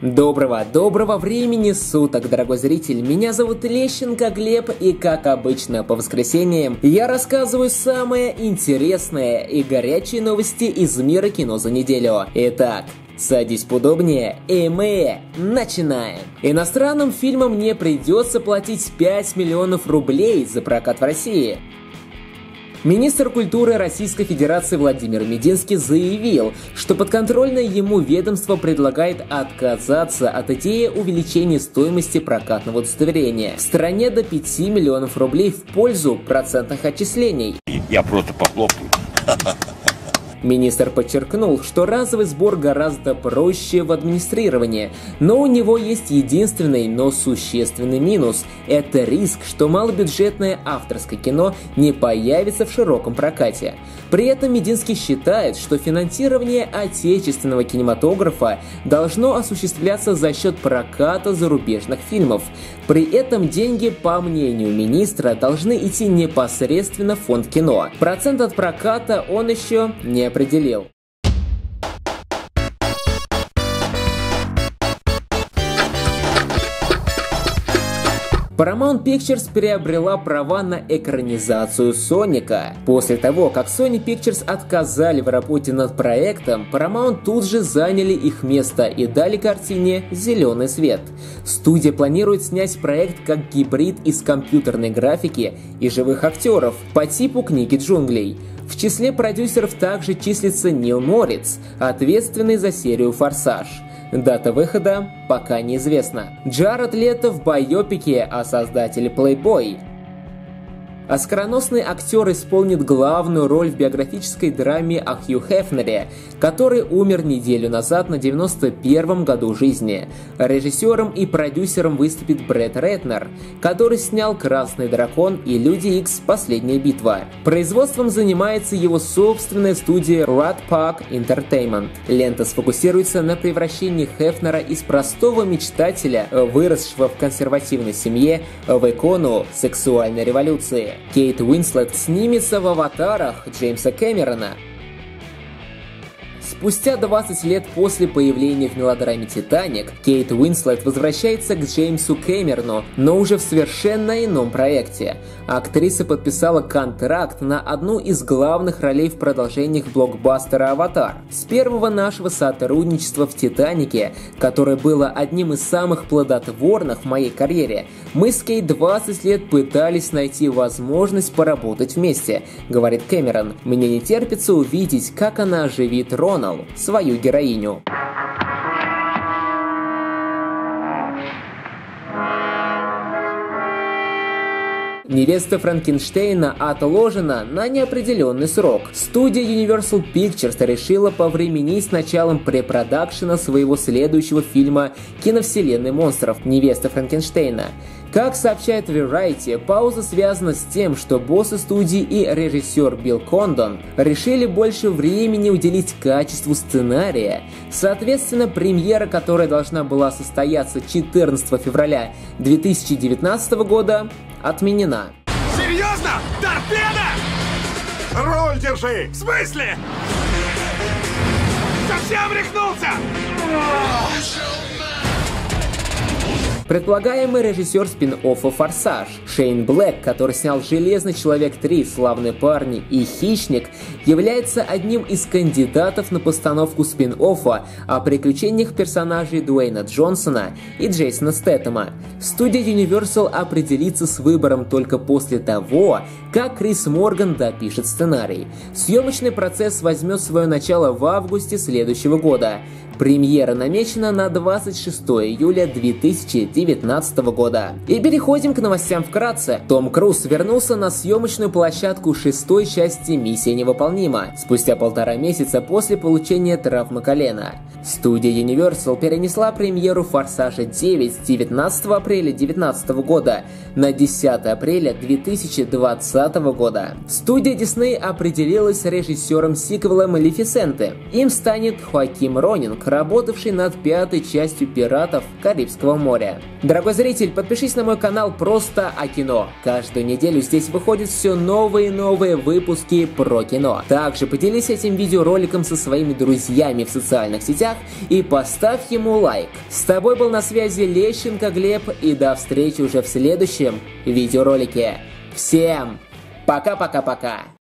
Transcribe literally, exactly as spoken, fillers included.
Доброго, доброго времени суток, дорогой зритель. Меня зовут Лещенко Глеб, и как обычно по воскресеньям я рассказываю самые интересные и горячие новости из мира кино за неделю. Итак, садись поудобнее, и мы начинаем. Иностранным фильмам не придется платить пять миллионов рублей за прокат в России. Министр культуры Российской Федерации Владимир Мединский заявил, что подконтрольное ему ведомство предлагает отказаться от идеи увеличения стоимости прокатного удостоверения в стране до пяти миллионов рублей в пользу процентных отчислений. Я просто похлопаю. Министр подчеркнул, что разовый сбор гораздо проще в администрировании, но у него есть единственный, но существенный минус – это риск, что малобюджетное авторское кино не появится в широком прокате. При этом Мединский считает, что финансирование отечественного кинематографа должно осуществляться за счет проката зарубежных фильмов. При этом деньги, по мнению министра, должны идти непосредственно в фонд кино. Процент от проката он еще не определил. Paramount Pictures приобрела права на экранизацию Соника. После того, как Sony Pictures отказали в работе над проектом, Paramount тут же заняли их место и дали картине зеленый свет. Студия планирует снять проект как гибрид из компьютерной графики и живых актеров по типу «Книги джунглей». В числе продюсеров также числится Нил Морриц, ответственный за серию «Форсаж». Дата выхода пока неизвестна. Джаред Лето в байопике о создателе Playboy. Оскароносный актер исполнит главную роль в биографической драме о Хью Хефнере, который умер неделю назад на девяносто первом году жизни. Режиссером и продюсером выступит Брэд Рэтнер, который снял «Красный дракон» и «Люди Икс. Последняя битва». Производством занимается его собственная студия Rat Park Entertainment. Лента сфокусируется на превращении Хефнера из простого мечтателя, выросшего в консервативной семье, в икону сексуальной революции. Кейт Уинслет снимется в «Аватарах» Джеймса Кэмерона. Спустя двадцать лет после появления в мелодраме «Титаник», Кейт Уинслет возвращается к Джеймсу Кэмерону, но уже в совершенно ином проекте. Актриса подписала контракт на одну из главных ролей в продолжениях блокбастера «Аватар». С первого нашего сотрудничества в «Титанике», которое было одним из самых плодотворных в моей карьере, мы с Кейт двадцать лет пытались найти возможность поработать вместе, говорит Кэмерон. Мне не терпится увидеть, как она оживит Ронал, свою героиню. «Невеста Франкенштейна» отложена на неопределенный срок. Студия Universal Pictures решила повременить с началом препродакшена своего следующего фильма киновселенной монстров «Невеста Франкенштейна». Как сообщает Variety, пауза связана с тем, что боссы студии и режиссер Билл Кондон решили больше времени уделить качеству сценария. Соответственно, премьера, которая должна была состояться четырнадцатого февраля две тысячи девятнадцатого года, отменена. Серьезно? Торпеда? Руль держи! В смысле? Совсем рехнулся? Предполагаемый режиссер спин-оффа «Форсаж» Шейн Блэк, который снял «Железный человек три», «Славные парни» и «Хищник», является одним из кандидатов на постановку спин-оффа о приключениях персонажей Дуэйна Джонсона и Джейсона Стэтэма. Студия Universal определится с выбором только после того, как Крис Морган допишет сценарий. Съемочный процесс возьмет свое начало в августе следующего года. Премьера намечена на двадцать шестое июля две тысячи девятнадцатого года. И переходим к новостям вкратце. Том Круз вернулся на съемочную площадку шестой части «Миссия невыполнима» спустя полтора месяца после получения травмы колена. Студия Universal перенесла премьеру «Форсажа девять» с девятнадцатого апреля две тысячи девятнадцатого года на десятое апреля две тысячи двадцатого года. Студия Disney определилась с режиссером сиквела «Малефисенты». Им станет Хоакин Ронинг, художник, работавший над пятой частью «Пиратов Карибского моря». Дорогой зритель, подпишись на мой канал «Просто о кино». Каждую неделю здесь выходят все новые и новые выпуски про кино. Также поделись этим видеороликом со своими друзьями в социальных сетях и поставь ему лайк. С тобой был на связи Лещенко Глеб, и до встречи уже в следующем видеоролике. Всем пока-пока-пока!